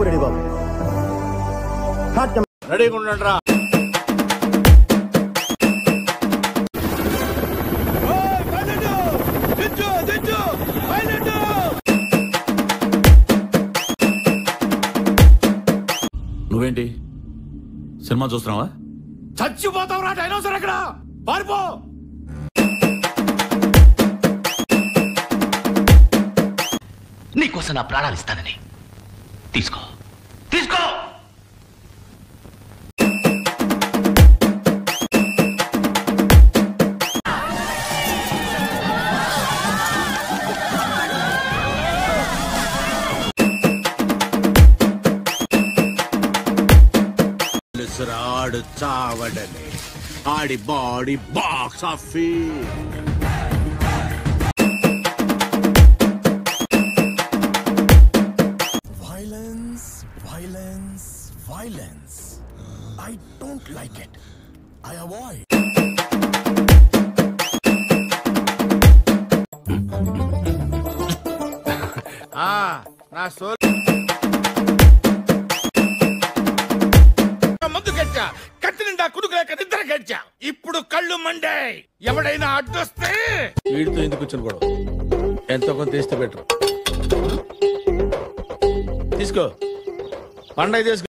బాబు ready బాబు. రెడీగా ఉండండి రా. నువ్వేంటి సినిమా చూస్తున్నావా? చచ్చిపోతావు రా డైనోసర్. ఎక్కడ పారిపో. నీకోసం నా ప్రాణాలు ఇస్తానని తీసుకో తీసుకో. ఆడు చావడమే ఆడి body box office. Violence, violence, violence. I don't like it. I avoid. నా సోల్ ముందు గెచ్చా కత్తి నిండా కుదుకులేక నిద్ర గెచ్చా. ఇప్పుడు కళ్ళు మండే. ఎవడైనా అడ్డొస్తే వీడితో ఎందుకు కూర్చొని కూడా ఎంతో కొంత తీస్తే బెటర్. తీసుకో పండగ తీసుకో.